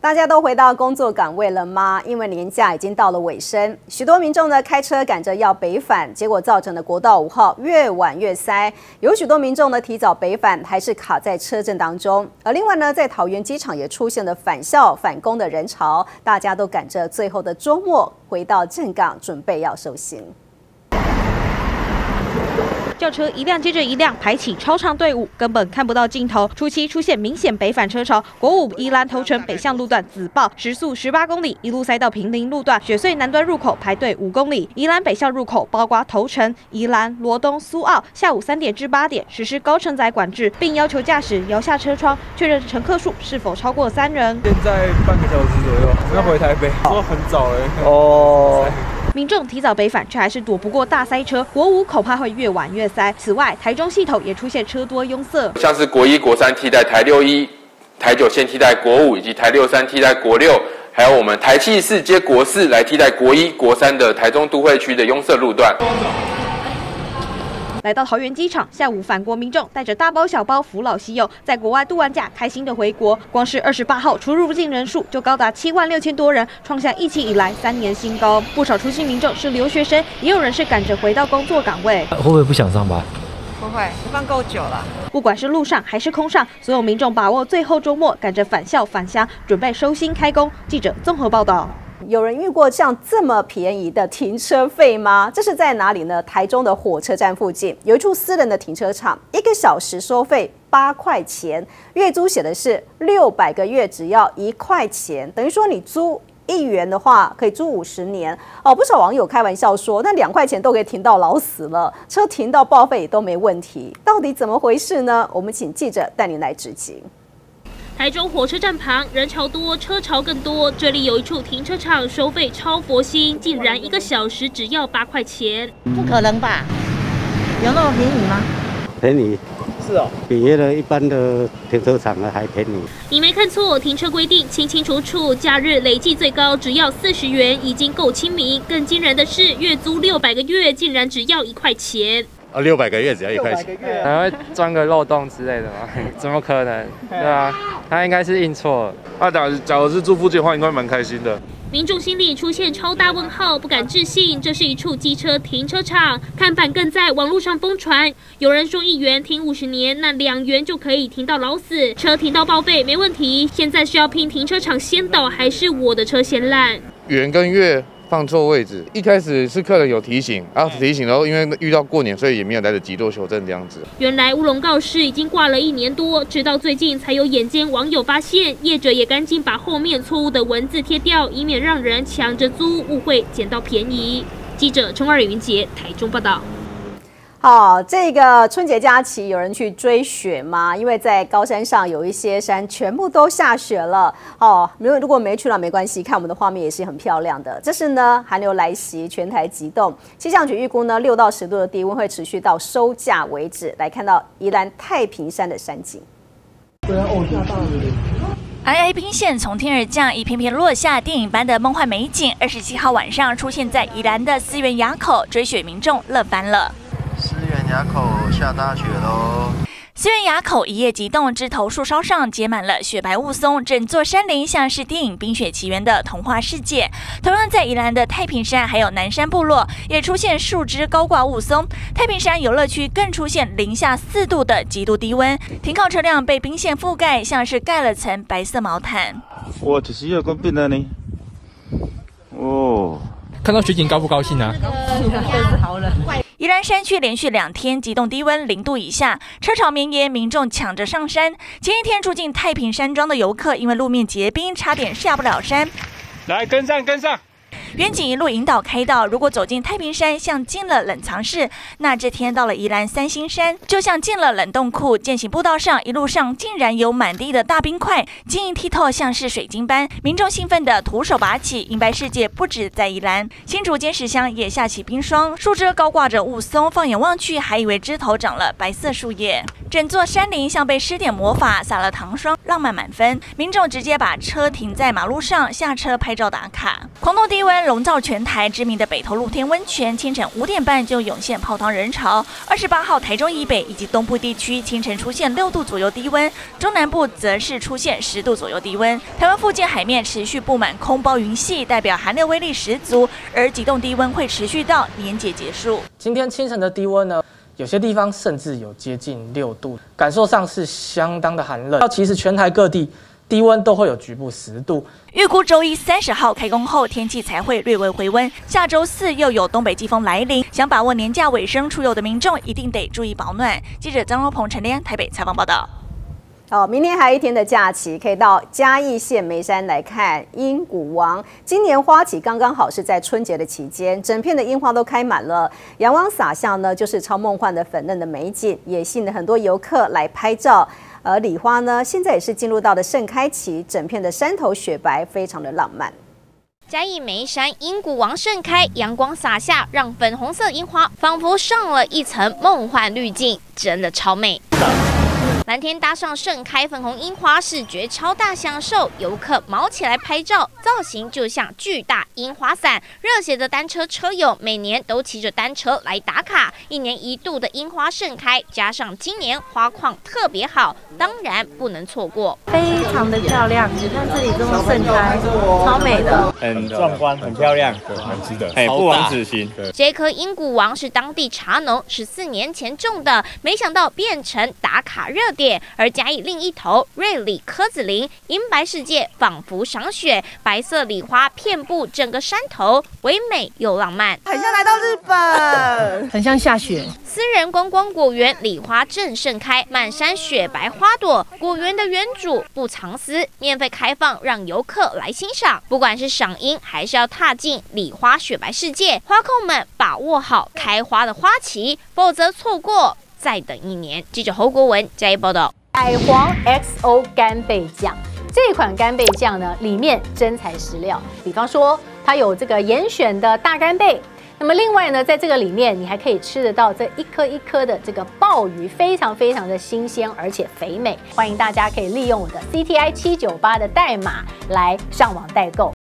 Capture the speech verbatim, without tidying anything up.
大家都回到工作岗位了吗？因为年假已经到了尾声，许多民众呢开车赶着要北返，结果造成的国道五号越晚越塞，有许多民众呢提早北返，还是卡在车阵当中。而另外呢，在桃园机场也出现了返校返工的人潮，大家都赶着最后的周末回到正港，准备要收心。 轿车一辆接着一辆排起超长队伍，根本看不到尽头。初期出现明显北返车潮，国五宜兰头城北向路段紫爆，时速十八公里，一路塞到平林路段雪隧南端入口排队五公里。宜兰北向入口包括头城、宜兰、罗东、苏澳，下午三点至八点实施高承载管制，并要求驾驶摇下车窗，确认乘客数是否超过三人。 现在半个小时左右，我们要回台北，说很早嘞。 哦。 民众提早北返，却还是躲不过大塞车。国五恐怕会越晚越塞。此外，台中系统也出现车多拥塞， 像是国一、国三替代台六一，台九线替代国五，以及台六三替代国六，还有我们台七四接国四来替代国一、国三的台中都会区的拥塞路段。 来到桃园机场，下午返国民众带着大包小包扶老携幼，在国外度完假，开心的回国。光是二十八号出入境人数就高达七万六千多人，创下疫情以来三年新高。不少出境民众是留学生，也有人是赶着回到工作岗位。 会不会不想上班？ 不会，放够久了。 不管是路上还是空上，所有民众把握最后周末，赶着返校返乡，准备收心开工。记者综合报道。 有人遇过像这么便宜的停车费吗？这是在哪里呢？台中的火车站附近有一处私人的停车场，一个小时收费八块钱，月租写的是六百个月只要一块钱，等于说你租一元的话可以租五十年哦。不少网友开玩笑说，那两块钱都可以停到老死了，车停到报废也都没问题，到底怎么回事呢？我们请记者带您来直击。 台中火车站旁人潮多，车潮更多。这里有一处停车场，收费超佛心，竟然一个小时只要八块钱。 不可能吧？有那么便宜吗？ 便宜， 是哦， 比那个一般的停车场的还便宜。 你没看错，停车规定清清楚楚，假日累计最高只要四十元，已经够亲民。更惊人的是，月租六百个月，竟然只要一块钱。 哦，六百个月只要一块钱， 还会钻个漏洞之类的吗？怎么可能？对啊，他应该是印错了。 啊，假假如是住附近的话，应该蛮开心的。 民众心里出现超大问号，不敢置信，这是一处机车停车场，看板更在网络上疯传。有人说一元停五十年，那两元就可以停到老死，车停到报废没问题。现在是要拼停车场先倒，还是我的车先烂？ 元跟月。 放错位置，一开始是客人有提醒，然后提醒，然后因为遇到过年，所以也没有来得及做修正这样子。 原来乌龙告示已经挂了一年多，直到最近才有眼尖网友发现，业者也赶紧把后面错误的文字贴掉，以免让人抢着租，误会捡到便宜。记者陈二云杰台中报道。 好，这个春节假期有人去追雪吗？因为在高山上有一些山全部都下雪了。哦，如果如果没去了没关系，看我们的画面也是很漂亮的。这是呢寒流来袭，全台急冻。气象局预估呢六到十度的低温会持续到收假为止。来看到宜兰太平山的山景。 皑皑冰线从天而降，一片片落下，电影般的梦幻美景。二十七号晚上出现在宜兰的思源垭口，追雪民众乐翻了。 思源垭口下大雪喽！ 思源垭口一夜急冻，枝头树梢上结满了雪白雾凇，整座山林像是电影《冰雪奇缘》的童话世界。同样在宜兰的太平山还有南山部落，也出现树枝高挂雾凇。太平山游乐区更出现零下四度的极度低温，停靠车辆被冰线覆盖，像是盖了层白色毛毯。 我只是有个病了呢。哦， 看到雪景高不高兴啊？ 肚子好冷。 宜兰山区连续两天极冻低温零度以下，车潮绵延，民众抢着上山。前一天住进太平山庄的游客，因为路面结冰，差点下不了山。 来，跟上，跟上。 远景一路引导开道，如果走进太平山，像进了冷藏室；那这天到了宜兰三星山，就像进了冷冻库。健行步道上，一路上竟然有满地的大冰块，晶莹剔透，像是水晶般。民众兴奋地徒手拔起，银白世界不止在宜兰，新竹尖石乡也下起冰霜，树枝高挂着雾凇，放眼望去，还以为枝头长了白色树叶。整座山林像被施点魔法，撒了糖霜，浪漫满分。民众直接把车停在马路上，下车拍照打卡。狂冻低温。 笼罩全台，知名的北投露天温泉清晨五点半就涌现泡汤人潮。二十八号台中以北以及东部地区清晨出现六度左右低温，中南部则是出现十度左右低温。台湾附近海面持续布满空包云系，代表寒流威力十足，而极冻低温会持续到年节结束。 今天清晨的低温呢？ 有些地方甚至有接近六度，感受上是相当的寒冷。其实全台各地低温都会有局部十度。 预估周一三十号开工后，天气才会略微回温。下周四又有东北季风来临，想把握年假尾声出游的民众一定得注意保暖。记者张若鹏、陈莲台北采访报道。 好，明天还有一天的假期，可以到嘉义县梅山来看樱谷王。今年花期刚刚好是在春节的期间，整片的樱花都开满了，阳光洒下呢，就是超梦幻的粉嫩的美景，也吸引了很多游客来拍照。而梨花呢，现在也是进入到了盛开期，整片的山头雪白，非常的浪漫。 嘉义梅山樱谷王盛开，阳光洒下，让粉红色樱花仿佛上了一层梦幻滤镜，真的超美。 蓝天搭上盛开粉红樱花，视觉超大享受。游客毛起来拍照，造型就像巨大樱花伞。热血的单车车友每年都骑着单车来打卡。一年一度的樱花盛开，加上今年花况特别好，当然不能错过。 非常的漂亮，你看这里这么盛开，超美的， 很壮观，很漂亮，对，很值得。哎，不枉此行。 这棵樱谷王是当地茶农十四年前种的，没想到变成打卡热点。 而嘉义另一头，瑞里柯子林银白世界仿佛赏雪，白色梨花遍布整个山头，唯美又浪漫， 很像来到日本， 很像下雪。 私人观光果园梨花正盛开，满山雪白花朵。果园的园主不藏私，免费开放让游客来欣赏。不管是赏樱，还是要踏进梨花雪白世界，花控们把握好开花的花期，否则错过。 再等一年。记者侯国文加以报道。 海皇 X O 干贝酱这款干贝酱呢，里面真材实料，比方说它有这个严选的大干贝。那么另外呢，在这个里面你还可以吃得到这一颗一颗的这个鲍鱼，非常非常的新鲜而且肥美。欢迎大家可以利用我的 C T I 七九八的代码来上网代购。